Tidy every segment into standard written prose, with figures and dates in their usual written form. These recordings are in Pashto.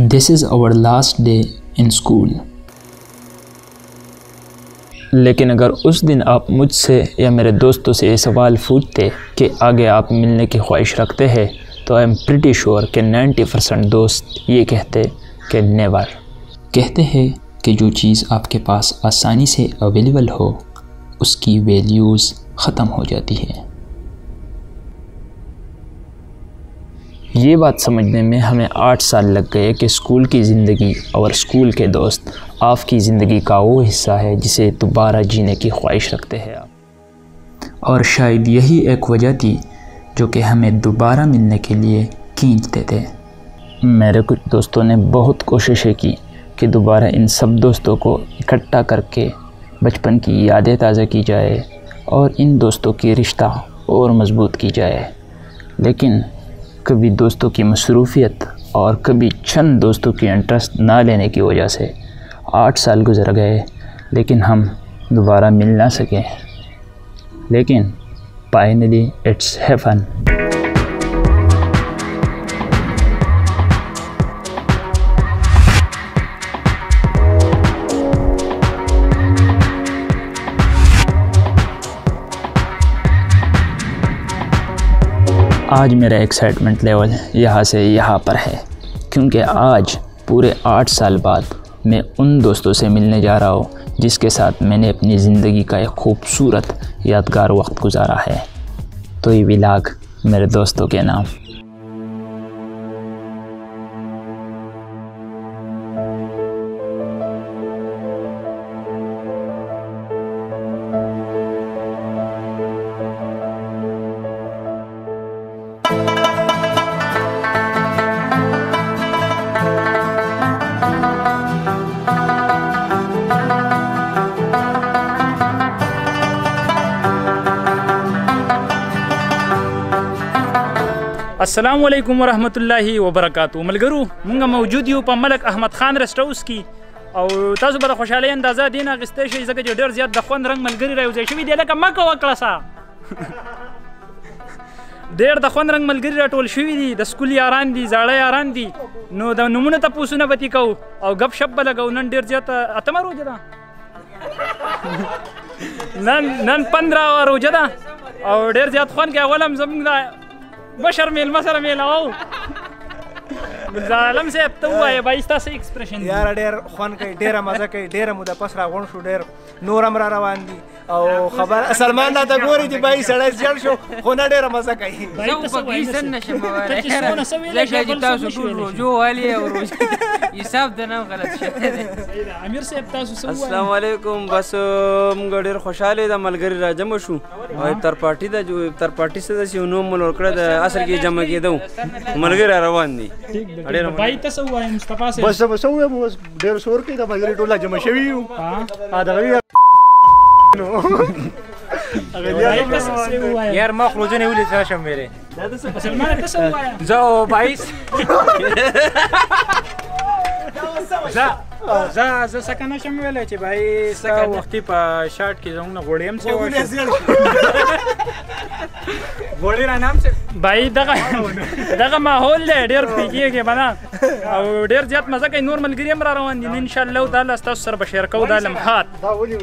This is our last day in school. लेकिन अगर उस दिन आप मुझसे या मेरे दोस्तों से ये सवाल पूछते कि आगे आप मिलने की ख्वाहिश रखते हैं, तो आई एम प्रिटी श्योर कि 90% दोस्त ये कहते कि नेवर। कहते हैं कि जो चीज़ आपके पास आसानी से अवेलेबल हो उसकी वैल्यूज़ ख़त्म हो जाती है। ये बात समझने में हमें 8 साल लग गए कि स्कूल की ज़िंदगी और स्कूल के दोस्त आपकी ज़िंदगी का वो हिस्सा है जिसे दोबारा जीने की ख्वाहिश रखते हैं आप। और शायद यही एक वजह थी जो कि हमें दोबारा मिलने के लिए खींचते थे। मेरे कुछ दोस्तों ने बहुत कोशिशें की कि दोबारा इन सब दोस्तों को इकट्ठा करके बचपन की यादें ताज़ा की जाए और इन दोस्तों की रिश्ता और मज़बूत की जाए, लेकिन कभी दोस्तों की मसरूफ़ियत और कभी चंद दोस्तों की इंटरेस्ट ना लेने की वजह से 8 साल गुजर गए, लेकिन हम दोबारा मिल ना सके। लेकिन फाइनली इट्स हैपन। आज मेरा एक्साइटमेंट लेवल यहाँ से यहाँ पर है, क्योंकि आज पूरे 8 साल बाद मैं उन दोस्तों से मिलने जा रहा हूँ जिसके साथ मैंने अपनी ज़िंदगी का एक खूबसूरत यादगार वक्त गुजारा है। तो ये व्लॉग मेरे दोस्तों के नाम। अस्सलाम वालेकुम वरहमतुल्लाहि वबरकातुहू। मलगरू मुंगा मौजूद यू पर मलक अहमद खान रेस्ट हाउस की और तासु बड़ा खुशहाली अंदाज़ा दिन अगस्ते शई जगह जो ढेर ज़्यादा दखवन रंग मलगरी राउज़े शवी दे लका मका वक्लसा ढेर दखवन रंग मलगरी राटोल शवी दी द स्कूल यारान दी जाड़ा यारान दी नो द नमूने तपूसुना बती कौ और गपशप लगाऊ नन ढेर ज़्यादा अतमा रोजदा नन 15 रोजदा और ढेर ज़्यादा ख़वान के अवलम ज़मींदा बशर मेल मसर मेल आओ जालम से अब तो हुआ है भाई इसका से एक्सप्रेशन यार डेर ख़वान के डेरा मजा के डेरा मुदा पसरा गोन शो डेर नूरम रा रवान दी और खबर सलमान ना तो गोरी दी भाई सड़े जल शो खोना डेरा मजा कहीं भाई तो पाकिस्तान नशे में लेके जिता सुकून जो वाली है और हिसाब देना गलत है। आमिर से अब तासु अस्सलाम वालेकुम। बस गडेर खुशहाली दा मलगरी रा जमा शू और तर पार्टी दा जो तर पार्टी से सी नो मल और कर असर की जमा के दऊ मलगरी रवान दी अरे भाई तस हुआ है मुस्तफा से बस हुआ बस डेर शोर के दा मलगरी टोला जमा शवी हूं हां आधा यार मखलूज ने ولي تاشم मेरे सलमान तस हुआ है जाओ बाईस जा सकाना शम वेले چې भाई सका वختي په شارټ کې زموږ غوړیم څه غوړی را نام څه भाई دغه ماحول دی ډیر پیږي بنا او ډیر زیات مزه کوي نور ملګری هم را روان دي ان شاء الله تعالی تاسو سره بشیر کو د لمحات دا ولي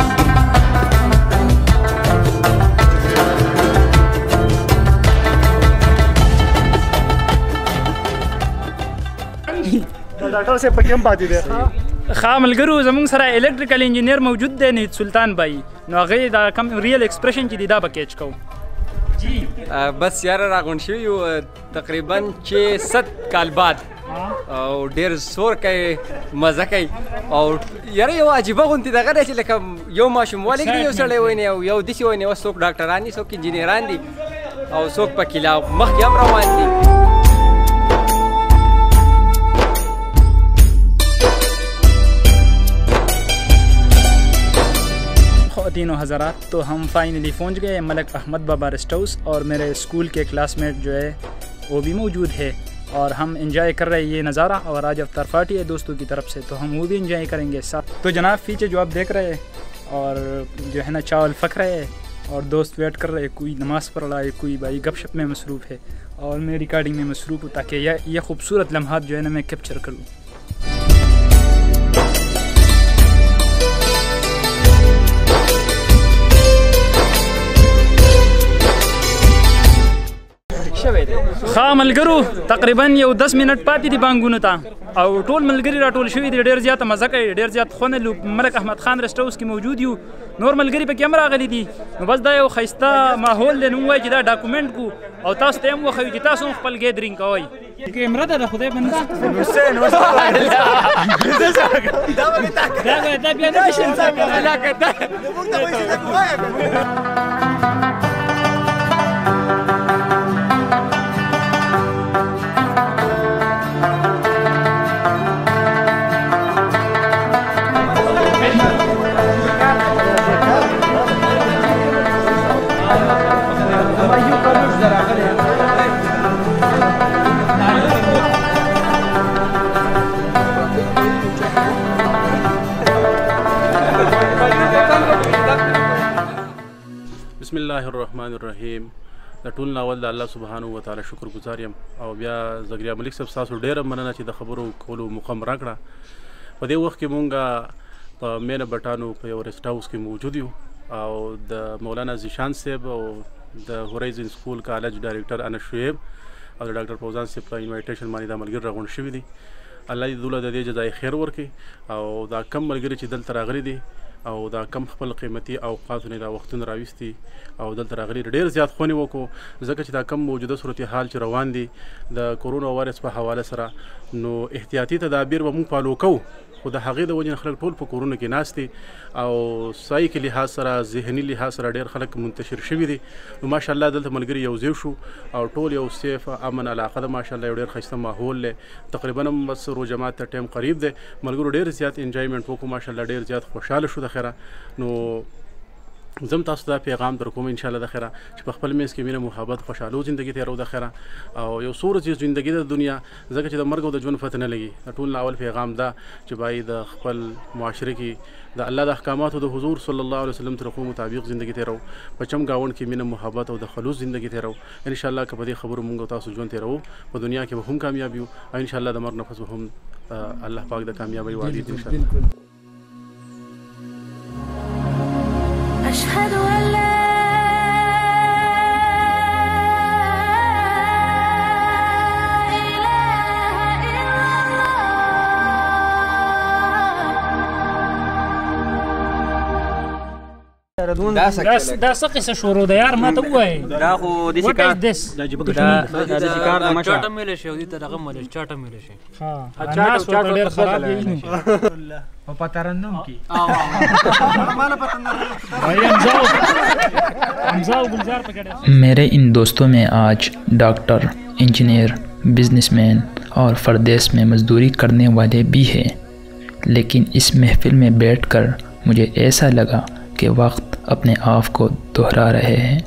ډاکټر سے پکیم پاتې دی خاملګرو زموږ سره الکتریکل انجینیر موجود دی نه سلطان भाई نو هغه دا کم ریل ایکسپریشن چې دی دا پکیج کو جی بس یار راغون شو یو تقریبا 6-7 کال بعد او ډیر سور کوي مزه کوي او یاره یو عجیبه غونتی دغه دی چې لکه یو ماشوم والګ دی یو سړی ویني او یو دسی ویني او څوک ډاکټران دي څوک انجینران دي او څوک په کلا مخ هم روان دي. तीनों हज़रात तो हम फाइनली पहुंच गए मलक अहमद बाबा रेस्ट हाउस और मेरे स्कूल के क्लासमेट जो है वो भी मौजूद है और हम इंजॉय कर रहे हैं ये नज़ारा। और आज अफ्तार पार्टी है दोस्तों की तरफ से तो हम वो भी इंजॉय करेंगे साथ। तो जनाब पीछे जो आप देख रहे हैं और जो है ना चावल पक रहे हैं और दोस्त वेट कर रहे, कोई नमाज़ पढ़ रहा है, कोई भाई गपशप में मसरूफ़ है और मैं रिकॉर्डिंग में मसरूफ़ हूँ ताकि यह खूबसूरत लम्हात जो है ना मैं कैप्चर करूँ। हाँ मलगरू तकरीबन यो 10 मिनट पाती थी बांगुनो ता और टोल मलगरी राटोल शوی دی ډیر زیات مزه کوي ډیر زیات خونه لو ملک احمد خان رسټ هاوس کې موجود یو نور ملګری په کیمرا غلي دي نو بس دا یو خيستا ماحول له نو وای چې دا ډاکومنت کو او تاسو ته مو خو چې تاسو خپل ګیدرینګ کوي کیمرا دا خدای بنده حسین دا بیا نه شي علاقه دا موږ ته وایي बिस्मिल्लाहिर्रहमानिर्रहीम د ټول ناول د الله سبحانه و تعالی شکر گزار یم او بیا زګریا ملک صاحب تاسو ډیره مننه چې د خبرو کولو مقام راکړه په دې وخت کې مونږ په مینه بټانو په یو رسټ هاوس کې موجود یو او د مولانا زیشان صاحب او د هورایزن سکول کالج ډایریکټر انس شعیب او د ډاکټر فوزان صاحب په انویټیشن باندې د ملګری راغون شوی دي الله دې دوله د دې جزای خیر ورکړي او دا کم ملګری چې دلته راغلي دي او دا کم خپل قیمتي اوقاتونه دا وختونه راوستي او دلته راغلي ډېر زیات خونې وکړو ځکه چې دا کم موجوده صورتحال چې روان دي د کورونا وایرس په حواله سره نو احتیاطي تدابیر به موږ فالو کوو خو د هغې د وجې نه خلک ټول په کورونو کې ناست دي او سایکي لحاظ سره ذهني لحاظ سره ډېر خلک منتشر شوي دي نو ماشاءالله دلته ملګري یو ځای شو او ټول یو سیف امن علاقه ده ماشاءالله یو ډېر ښایسته ماحول دی تقریبا هم بس رو جماعت ته ټایم قریب دی ملګرو ډېر زیات انجوایمنټ وکړو ماشاءالله ډېر زیات خوشحاله شو د خیره نو زم تاسو دا پیغام در کوم ان شاء الله د خیره چې په خپل میز کې مینه محبت خوشاله ژوندۍ تیرو د خیره او یو سور چې ژوندۍ د دنیا ځکه چې د مرګ او د ژوند فتنه لګي ټول اول پیغام دا چې بای د خپل معاشره کې د الله د احکاماتو د حضور صلی الله علیه وسلم طریقو مطابق ژوندۍ تیرو په چم گاوند کې مینه محبت او د خلوص ژوندۍ تیرو ان شاء الله کبه خبرو مونږ تاسو ژوند تیرو په دنیا کې به هم کامیاب یو او ان شاء الله د مرګ نفس به هم الله پاک د کامیابی وعده ان شاء الله أشهد أن لا دا څه قصه شروع ده یار ما ته ووایي دا خو داسې کار دا داسې کار د مشه چاټه میله شي او دې ته دغه مله چاټه میله شي ها چاټه ډېر خراب دی په پترندم کې मेरे इन दोस्तों में आज डॉक्टर, इंजीनियर, बिजनेसमैन और परदेश में मजदूरी करने वाले भी हैं, लेकिन इस महफिल में बैठकर मुझे ऐसा लगा कि वक्त अपने आप को दोहरा रहे हैं।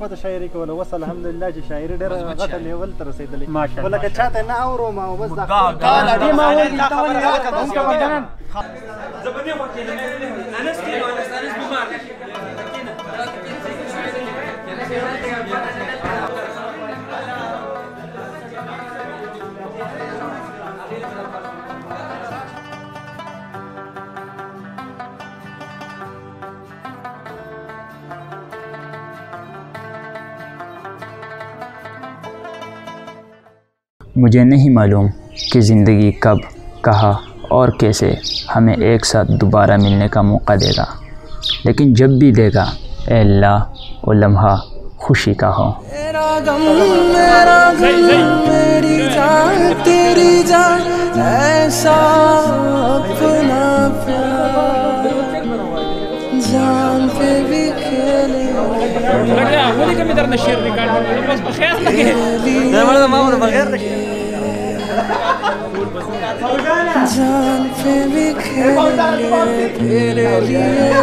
मुझे नहीं मालूम कि ज़िंदगी कब, कहाँ और कैसे हमें एक साथ दोबारा मिलने का मौका देगा, लेकिन जब भी देगा ऐ अल्लाह वो लम्हा खुशी का हो। मेरा गम मेरी जान तेरी जान ऐसा अपना प्यार जान पे भी खेले जान पे भी खेले तेरे लिए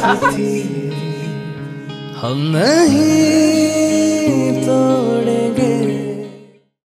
हम नहीं तोड़ेंगे